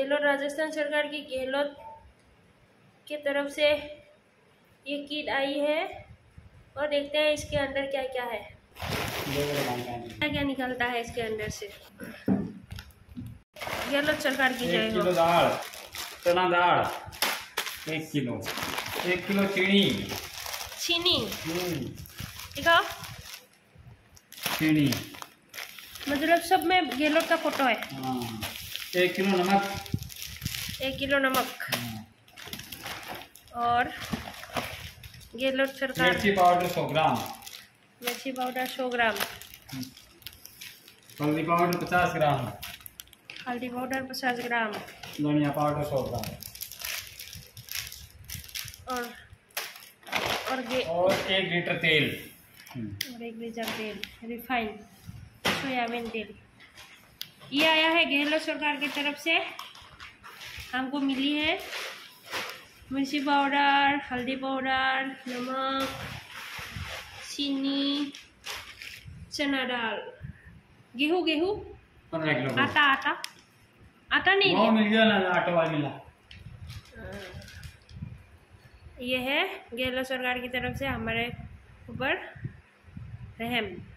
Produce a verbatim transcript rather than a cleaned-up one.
गहलोत राजस्थान सरकार की गहलोत की तरफ से ये किट आई है और देखते हैं इसके अंदर क्या क्या है, क्या क्या निकलता है इसके अंदर से। गहलोत सरकार की जय हो। दाल, चना दाल एक किलो, एक किलो चीनी, चीनी दिखाओ, चीनी मतलब सब में गहलोत का फोटो है। हाँ। एक किलो नमक, एक किलो नमक और गहलोत सरकार मिर्ची पाउडर सौ ग्राम, मिर्ची पाउडर सौ ग्राम, हल्दी पाउडर पचास ग्राम, हल्दी पाउडर पचास ग्राम, धनिया पाउडर सौ ग्राम और और गे और एक लीटर तेल, और एक लीटर तेल रिफाइंड सोयाबीन तेल। ये आया है गहलोत सरकार की तरफ से, हमको मिली है मिर्ची पाउडर, हल्दी पाउडर, नमक, चीनी, चना दाल, गेहूँ गेहूँ पंद्रह किलो आटा आटा आटा नहीं वो है, मिल गया ना, आटा वाला मिला। ये है गहलोत सरकार की तरफ से हमारे ऊपर रहम।